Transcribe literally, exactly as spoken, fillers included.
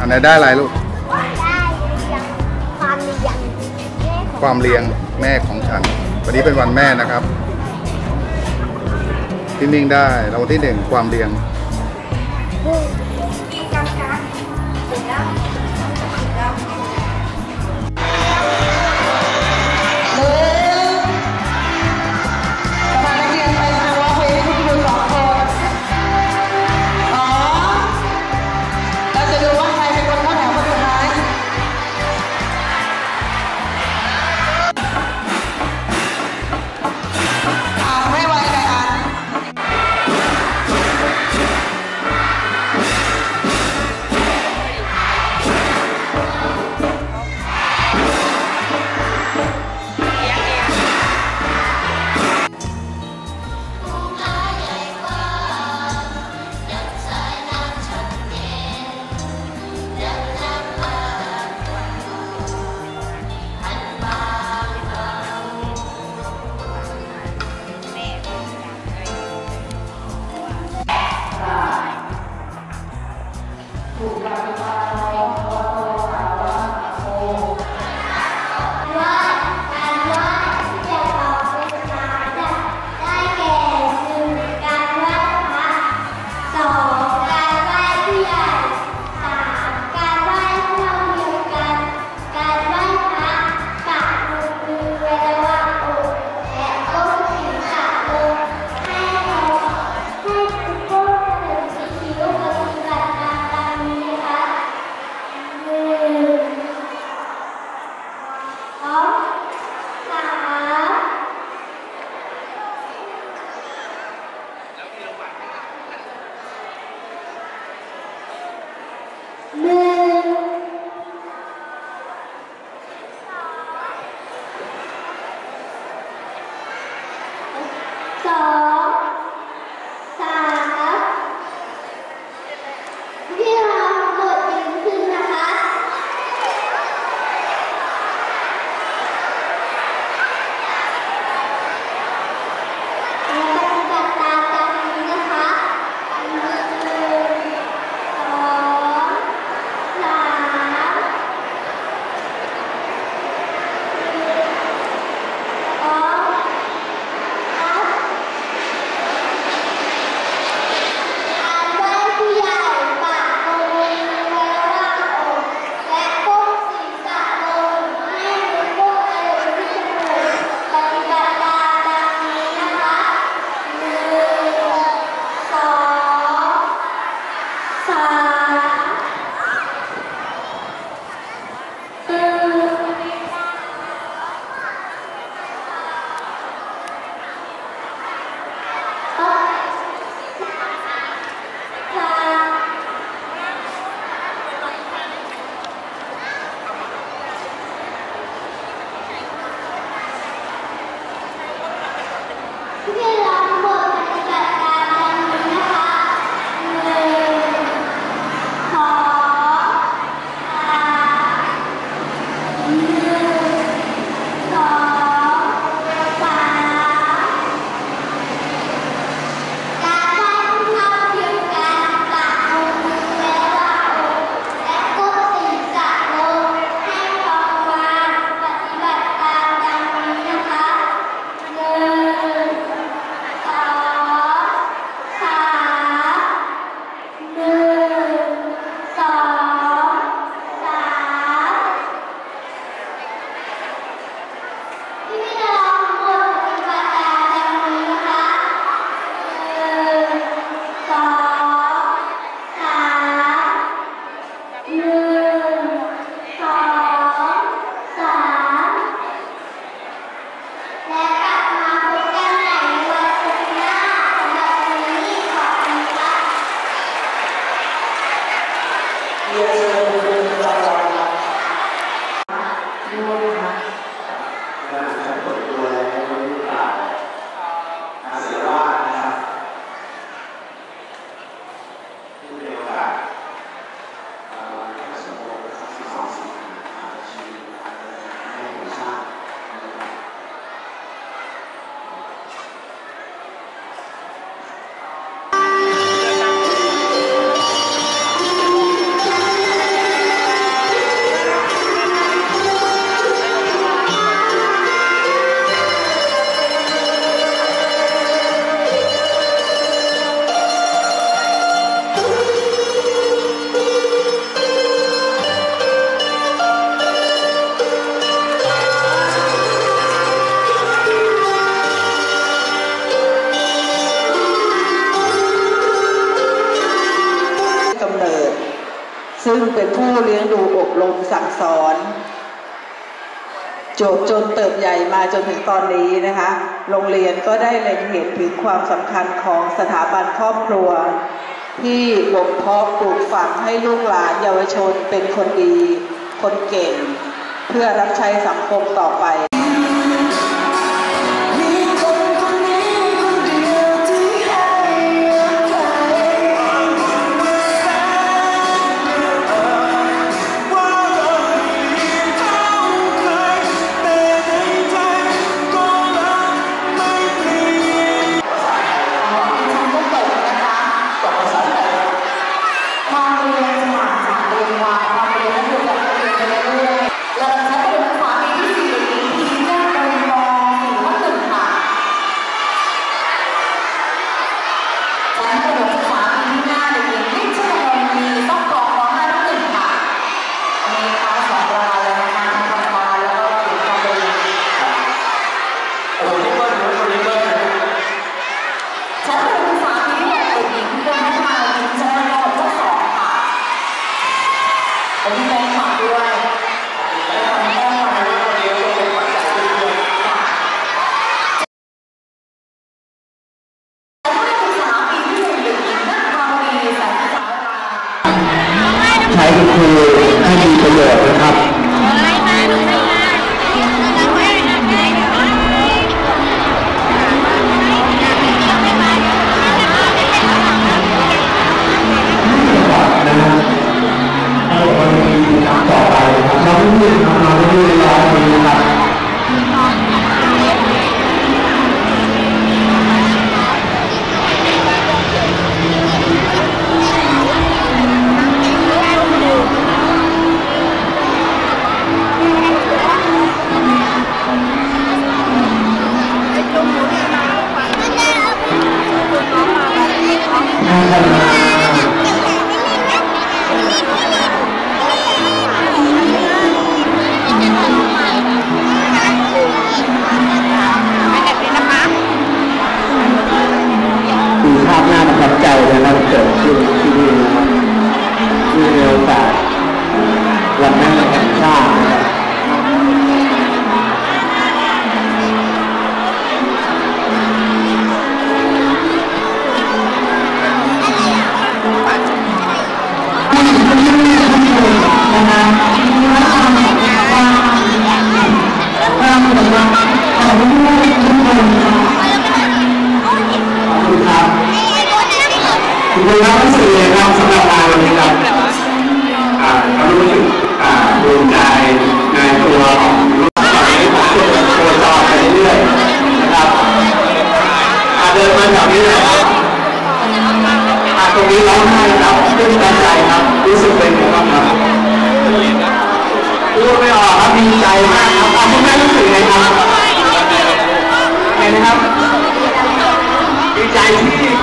นไหนได้อะไรลูกได้ความเลี้ยงความเลี้ยงแม่ของฉันวันนี้เป็นวันแม่นะครับพี่มิ่งได้รางวัลที่หนึ่งความเลี้ยงซึ่งเป็นผู้เลี้ยงดูอบรมสั่งสอนจบจนเติบใหญ่มาจนถึงตอนนี้นะคะโรงเรียนก็ได้เล็งเห็นถึงความสำคัญของสถาบันครอบครัวที่บ่มเพาะปลูกฝังให้ลูกหลานเยาวชนเป็นคนดีคนเก่งเพื่อรับใช้สังคมต่อไปใช้คุณครูให้มีประโยชน์นะครับต่อไปเราไม่ยืนเราไม่ยืนรอดีนะครับภาพน่าประทับใจนะครับเกิดขึ้นที่นี่นะครับที่ในโอกาสวันแม่แห่งชาตินะครับคุณรับรู้สึกยังไงครับสำหรับงานวันนี้ครับอ่าก็รู้สึกอ่าภูมิใจในตัวของลูกสาวที่ผมตัวต่อไปเรื่อยๆนะครับอาเดินมาแบบนี้เลยครับอาตรงนี้ร้องไห้ครับตื้นตันใจครับรู้สึกเป็นยังไงครับพูดไม่ออกครับดีใจมากครับคุณแม่รู้สึกยังไงครับไงนะครับดีใจที่